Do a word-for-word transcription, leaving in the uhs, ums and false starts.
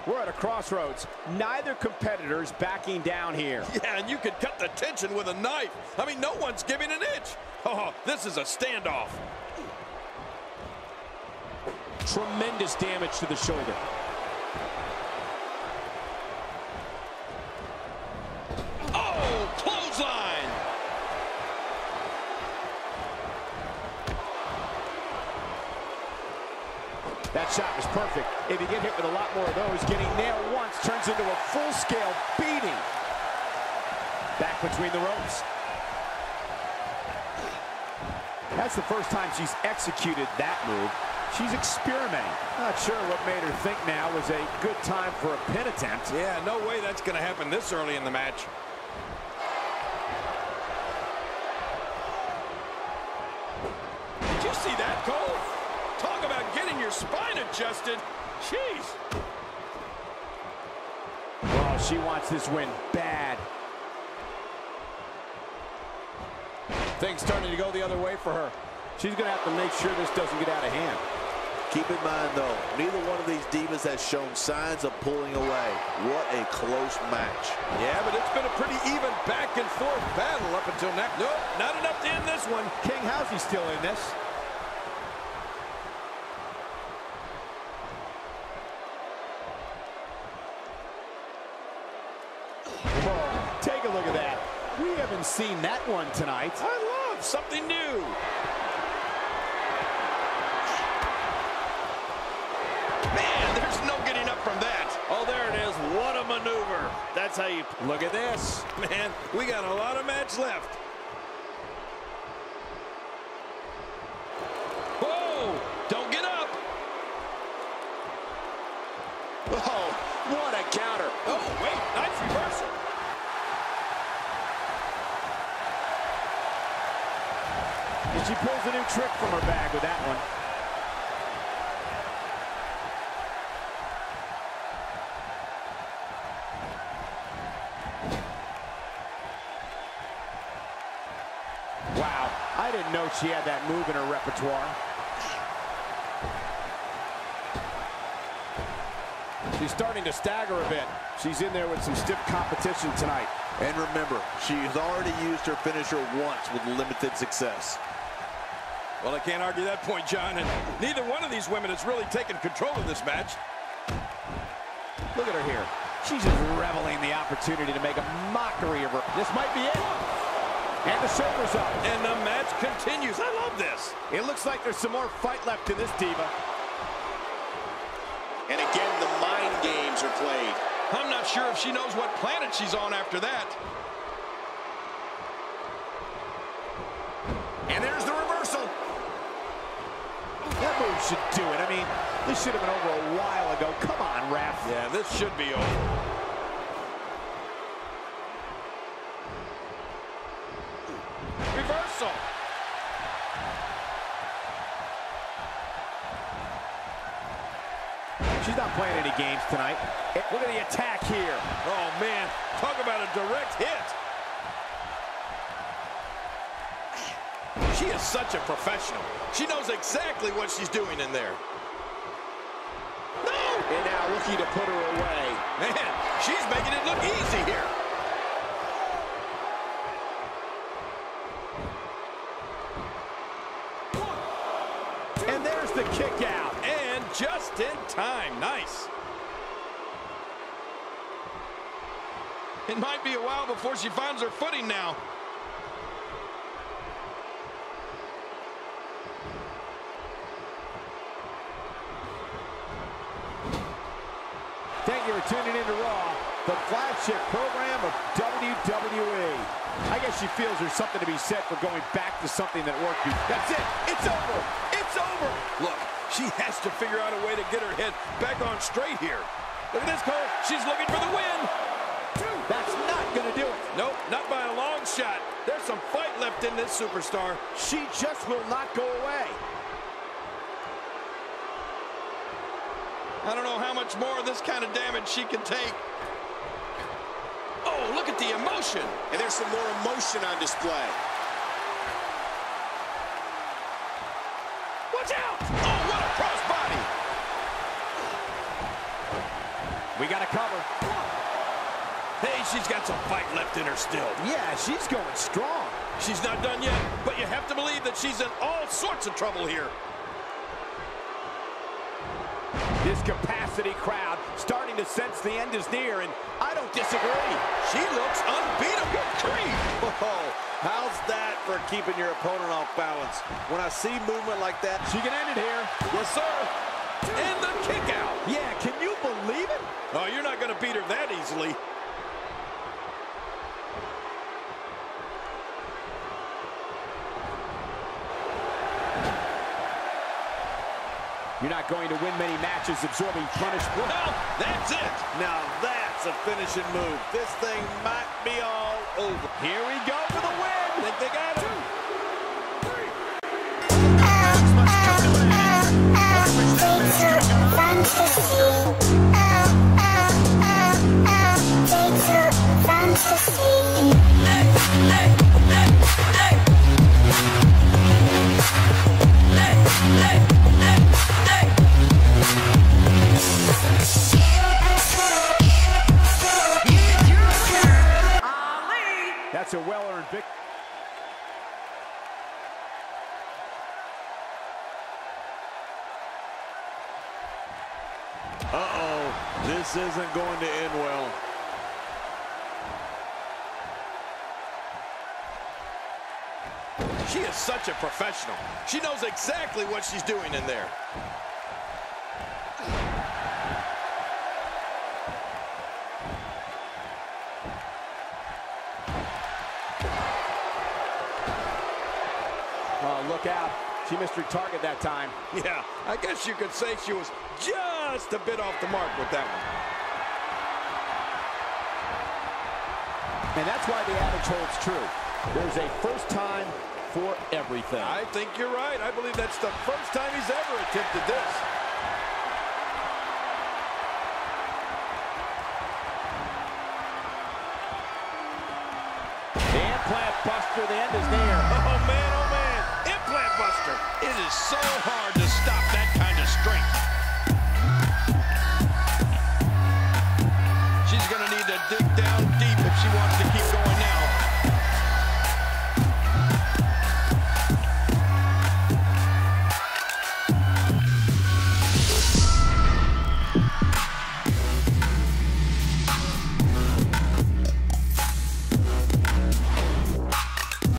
We're at a crossroads. Neither competitor's backing down here. Yeah, and you could cut the tension with a knife. I mean, no one's giving an inch. Oh, this is a standoff. Tremendous damage to the shoulder. Oh, clothesline. That shot was perfect. If you get hit with a lot more of those, getting nailed once turns into a full-scale beating. Back between the ropes. That's the first time she's executed that move. She's experimenting. Not sure what made her think now was a good time for a pin attempt. Yeah, no way that's going to happen this early in the match. Did you see that, Cole? Talk about getting your spine adjusted. Jeez. Oh, she wants this win bad. Things starting to go the other way for her. She's going to have to make sure this doesn't get out of hand. Keep in mind, though, neither one of these divas has shown signs of pulling away. What a close match. Yeah, but it's been a pretty even back and forth battle up until now. Nope, not enough to end this one. King, how's he still in this? Whoa, take a look at that. We haven't seen that one tonight. I love something new. Man, there's no getting up from that. Oh, there it is. What a maneuver. That's how you... Look at this. Man, we got a lot of match left. Whoa! Don't get up. Oh, what a counter. Oh, wait. Nice reversal. And she pulls a new trick from her bag with that one. Wow, I didn't know she had that move in her repertoire. She's starting to stagger a bit. She's in there with some stiff competition tonight. And remember, she's already used her finisher once with limited success. Well, I can't argue that point, John, and neither one of these women has really taken control of this match. Look at her here. She's just reveling the opportunity to make a mockery of her. This might be it. And the shoulders up. And the match continues. I love this. It looks like there's some more fight left in this diva. And again, the mind games are played. I'm not sure if she knows what planet she's on after that. And there's the reversal. That move should do it. I mean, this should have been over a while ago. Come on, ref. Yeah, this should be over. Reversal. She's not playing any games tonight. Look at the attack here. Oh, man. Talk about a direct hit. She is such a professional. She knows exactly what she's doing in there. No! And now looking to put her away. Man, she's making it look easy here. And there's the kick out. And just in time. Nice. It might be a while before she finds her footing now. Thank you for tuning in to Raw, the flagship program of W W E. I guess she feels there's something to be said for going back to something that worked before. That's it. It's over. It's over. Look, she has to figure out a way to get her head back on straight here. Look at this, Cole. She's looking for the win. That's not going to do it. Nope, not by a long shot. There's some fight left in this superstar. She just will not go away. I don't know how much more of this kind of damage she can take. Oh, look at the emotion. And there's some more emotion on display. Watch out! Oh, what a crossbody! We got to cover. Hey, she's got some fight left in her still. Yeah, she's going strong. She's not done yet, but you have to believe that she's in all sorts of trouble here. This capacity crowd starting to sense the end is near, and I don't disagree. She looks unbeatable. Creed. Oh, how's that for keeping your opponent off balance? When I see movement like that, She can end it here. Yes, sir. And the kick out. Yeah, can you believe it? Oh, you're not going to beat her that easily. You're not going to win many matches absorbing punishment. Well, that's it. now that's a finishing move. This thing might be all over. Here we go for the win. Think they got it. That's a well-earned victory. Uh-oh, this isn't going to end well. She is such a professional. She knows exactly what she's doing in there. Oh, look out. She missed her target that time. Yeah, I guess you could say she was just a bit off the mark with that one. And that's why the adage holds true. There's a first time for everything. I think you're right. I believe that's the first time he's ever attempted this. The implant buster, the end is near. Oh, man,